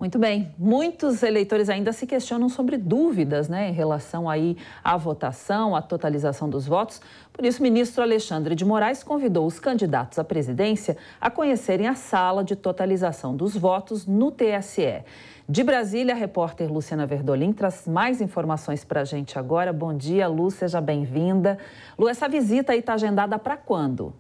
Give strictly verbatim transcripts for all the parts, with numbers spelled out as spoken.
Muito bem. Muitos eleitores ainda se questionam sobre dúvidas, né, em relação aí à votação, à totalização dos votos. Por isso, o ministro Alexandre de Moraes convidou os candidatos à presidência a conhecerem a sala de totalização dos votos no T S E. De Brasília, a repórter Luciana Verdolim traz mais informações para a gente agora. Bom dia, Lu, seja bem-vinda. Lu, essa visita aí está agendada para quando?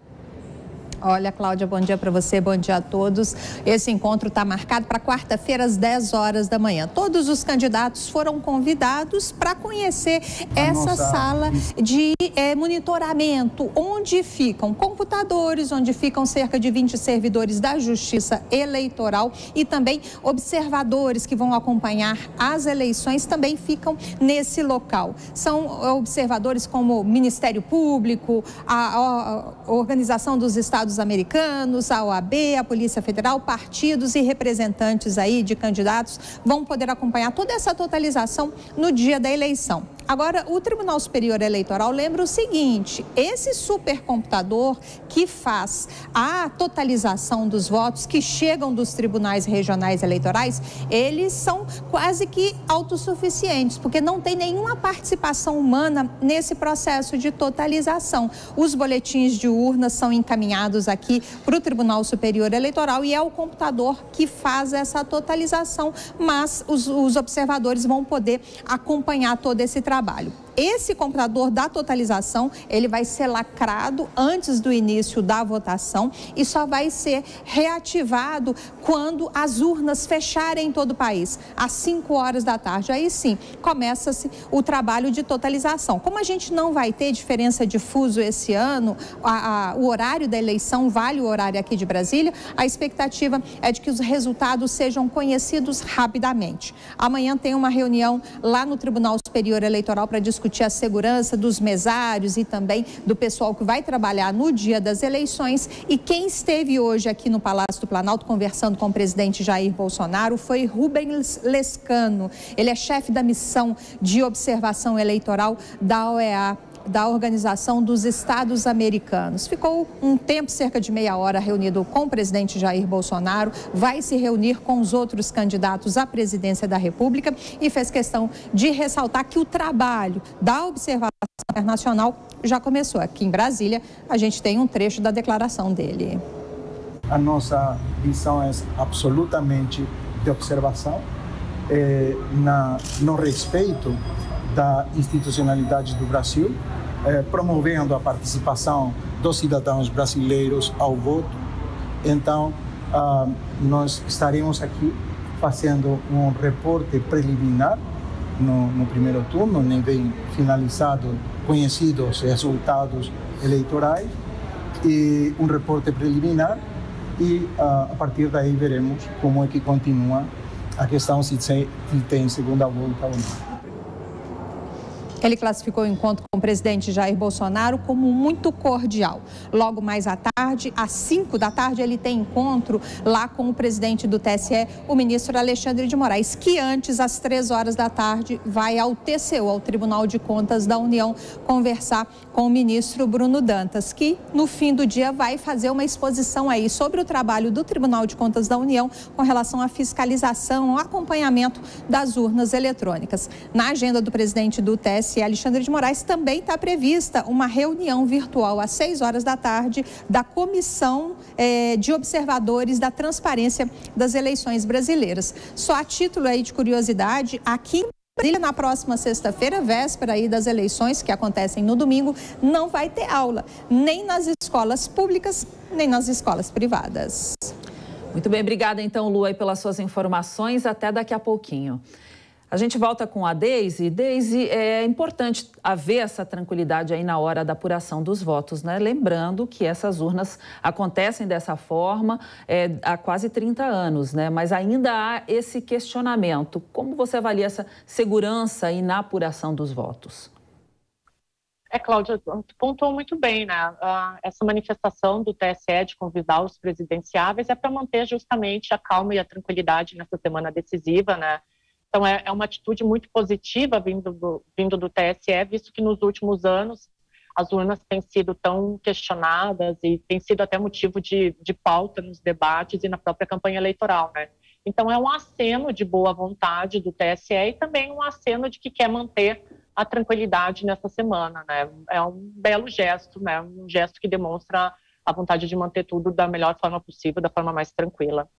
Olha, Cláudia, bom dia para você, bom dia a todos. Esse encontro está marcado para quarta-feira, às dez horas da manhã. Todos os candidatos foram convidados para conhecer a essa nossa... sala de é, monitoramento, onde ficam computadores, onde ficam cerca de vinte servidores da Justiça Eleitoral e também observadores que vão acompanhar as eleições também ficam nesse local. São observadores como o Ministério Público, a, a Organização dos Estados Americanos, a O A B, a Polícia Federal, partidos e representantes aí de candidatos vão poder acompanhar toda essa totalização no dia da eleição. Agora, o Tribunal Superior Eleitoral lembra o seguinte: esse supercomputador que faz a totalização dos votos que chegam dos tribunais regionais eleitorais, eles são quase que autossuficientes, porque não tem nenhuma participação humana nesse processo de totalização. Os boletins de urnas são encaminhados aqui para o Tribunal Superior Eleitoral e é o computador que faz essa totalização, mas os, os observadores vão poder acompanhar todo esse trabalho. Trabalho. Esse computador da totalização, ele vai ser lacrado antes do início da votação e só vai ser reativado quando as urnas fecharem em todo o país, às cinco horas da tarde. Aí sim, começa-se o trabalho de totalização. Como a gente não vai ter diferença de fuso esse ano, a, a, o horário da eleição vale o horário aqui de Brasília, a expectativa é de que os resultados sejam conhecidos rapidamente. Amanhã tem uma reunião lá no Tribunal Superior Eleitoral para discutir a segurança dos mesários e também do pessoal que vai trabalhar no dia das eleições. E quem esteve hoje aqui no Palácio do Planalto conversando com o presidente Jair Bolsonaro foi Rubens Lescano. Ele é chefe da missão de observação eleitoral da O E A, da Organização dos Estados Americanos. Ficou um tempo, cerca de meia hora, reunido com o presidente Jair Bolsonaro, vai se reunir com os outros candidatos à presidência da República e fez questão de ressaltar que o trabalho da observação internacional já começou. Aqui em Brasília, a gente tem um trecho da declaração dele. A nossa visão é absolutamente de observação, eh, na, no respeito da institucionalidade do Brasil, eh, promovendo a participação dos cidadãos brasileiros ao voto. Então, ah, nós estaremos aqui fazendo um reporte preliminar no, no primeiro turno, nem bem finalizado, conhecidos os resultados eleitorais, e um reporte preliminar, e ah, a partir daí veremos como é que continua a questão se, se tem segunda volta ou não. Ele classificou o encontro com o presidente Jair Bolsonaro como muito cordial. Logo mais à tarde, às cinco da tarde, ele tem encontro lá com o presidente do T S E, o ministro Alexandre de Moraes, que antes, às três horas da tarde, vai ao T C U, ao Tribunal de Contas da União, conversar com o ministro Bruno Dantas, que no fim do dia vai fazer uma exposição aí sobre o trabalho do Tribunal de Contas da União com relação à fiscalização, ao acompanhamento das urnas eletrônicas. Na agenda do presidente do T S E, Alexandre de Moraes, também está prevista uma reunião virtual às seis horas da tarde da Comissão eh, de Observadores da Transparência das Eleições Brasileiras. Só a título aí de curiosidade, aqui em Brasília, na próxima sexta-feira, véspera aí das eleições, que acontecem no domingo, não vai ter aula, nem nas escolas públicas, nem nas escolas privadas. Muito bem, obrigada então, Lu, aí pelas suas informações. Até daqui a pouquinho. A gente volta com a Deise. Deise, é importante haver essa tranquilidade aí na hora da apuração dos votos, né? Lembrando que essas urnas acontecem dessa forma é, há quase trinta anos, né? Mas ainda há esse questionamento. Como você avalia essa segurança aí na apuração dos votos? É, Cláudia, tu pontuou muito bem, né? Essa manifestação do T S E de convidar os presidenciáveis é para manter justamente a calma e a tranquilidade nessa semana decisiva, né? Então, é, é uma atitude muito positiva vindo do, vindo do T S E, visto que nos últimos anos as urnas têm sido tão questionadas e têm sido até motivo de, de pauta nos debates e na própria campanha eleitoral, né? Então, é um aceno de boa vontade do T S E e também um aceno de que quer manter a tranquilidade nessa semana, né? É um belo gesto, né? Um gesto que demonstra a vontade de manter tudo da melhor forma possível, da forma mais tranquila.